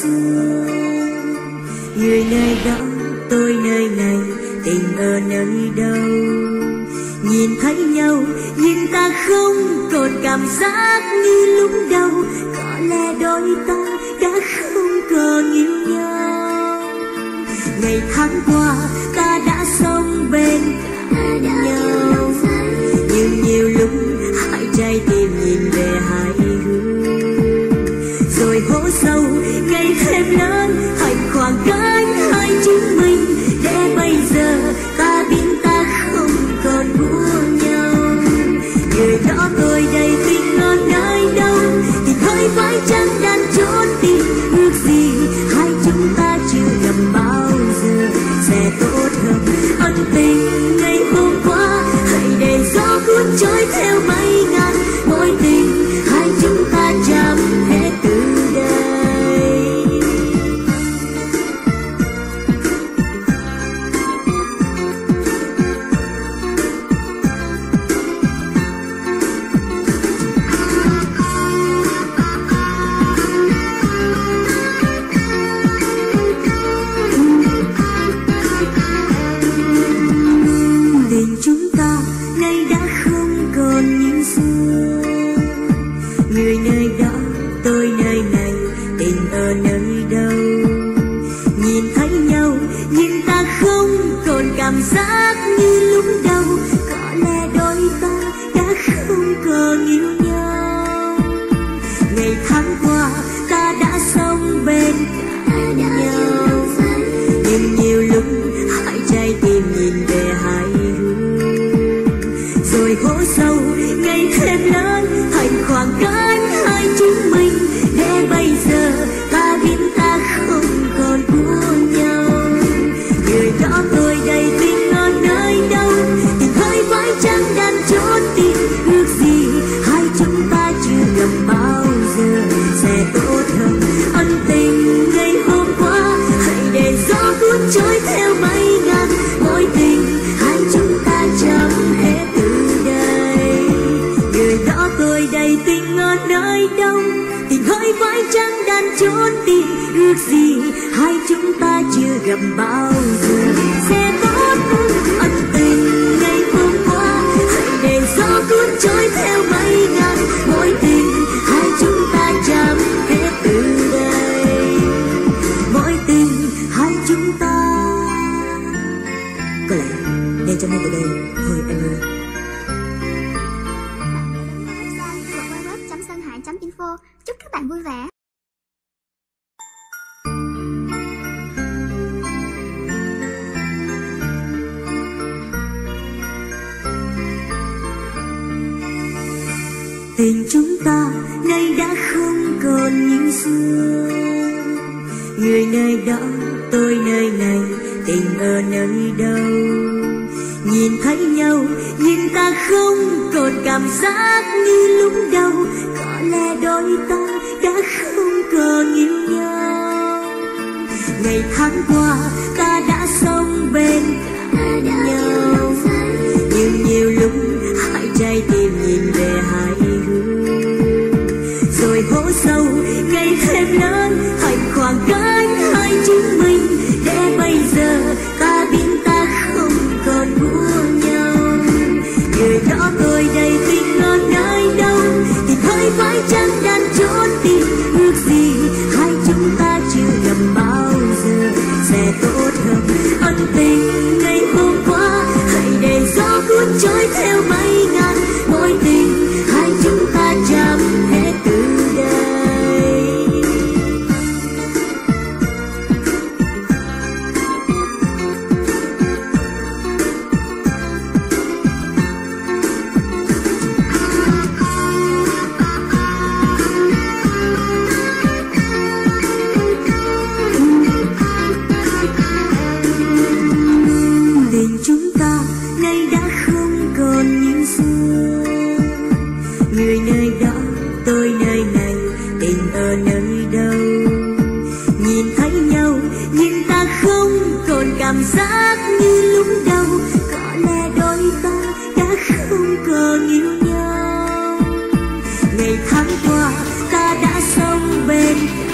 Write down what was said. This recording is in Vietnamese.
xưa. Người nơi đó, tôi nơi này, tình ở nơi đâu? Nhìn thấy nhau nhưng ta không còn cảm giác như lúc đầu. Có lẽ đôi ta đã không còn yêu nhau. Ngày tháng qua ta đã sống bên cạnh nhau, nhưng nhiều lúc hai trái tim nhìn về hai hướng, rồi hố sâu ngày thêm lớn thành khoảng cách hai chúng mình. Để bây giờ ta biết ta không còn buông nhau. Người đó tôi đây tình ở nơi đâu, thì thôi phải chăng đang trốn tìm ước gì hai chúng ta chưa gặp bao giờ sẽ tốt hơn. Ân tình ngày hôm qua hãy để gió cuốn trôi theo mây ngàn. Mối tình hai chúng ta chạm hết từ đây. Tình chúng ta nay đã không còn như xưa. Người nơi đó, tôi nơi này, tình ở nơi đâu? Nhìn thấy nhau nhưng ta không còn cảm giác như lúc đầu. Có lẽ đôi ta đã không còn yêu nhau. Ngày tháng qua ta đã sống bên cạnh nhau, nhưng nhiều lúc hai trái tim nhìn về hai hướng, rồi hố sâu ngày thêm lớn thành khoảng cách hai chúng mình. Để bây giờ ta biết ta không còn buông nhau. Người đó tôi đây tình ở nơi đâu, thì thôi phải chăng đang trốn tìm ước gì hai chúng ta chưa gặp bao giờ sẽ tốt hơn. Ân tình ngày hôm qua hãy để gió cuốn trôi theo mây ngàn. Mối tình hai chúng ta chạm hết từ đây. Người đó tôi đây tình ở nơi đâu, thì thôi phải chăng đang trốn tìm ước gì hai chúng ta chưa gặp bao giờ sẽ tốt hơn. Ân tình ngày hôm qua hãy để gió cuốn trôi theo mây ngàn. Mối tình hai chúng ta chạm hết từ đây. Mối tình hai chúng ta có lẽ nên chấm hết từ đây thôi anh ơi. www.sanhai.info. Chúc các bạn vui vẻ. Tình chúng ta nay đã không còn như xưa. Người nơi đó, tôi nơi này, tình ở nơi đâu? Nhìn thấy nhau nhưng ta không còn cảm giác như lúc đầu. Có lẽ đôi ta đã không còn yêu nhau. Ngày tháng qua ta đã sống bên cạnh nhau, nhưng nhiều lúc hai trái tim nhìn về hai hướng, rồi hố sâu ngày thêm lớn thành khoảng cách hai chúng mình. Để bây giờ ta biết ta không còn buông nhau. Người đó tôi đây tình ở nơi đâu, thì thôi phải chăng đang trốn tìm ước gì hai chúng ta chưa gặp bao giờ sẽ tốt hơn. Ân tình ngày hôm qua hãy để gió cuốn trôi theo mây ngàn. Mối tình hai chúng ta chạm hết từ đây. Tình chúng ta nay đã không còn như xưa. Người nơi đó, tôi nơi này, tình ở nơi đâu? Nhìn thấy nhau nhưng ta không còn cảm giác như lúc đầu. Có lẽ đôi ta đã không còn yêu nhau. Ngày tháng qua ta đã sống bên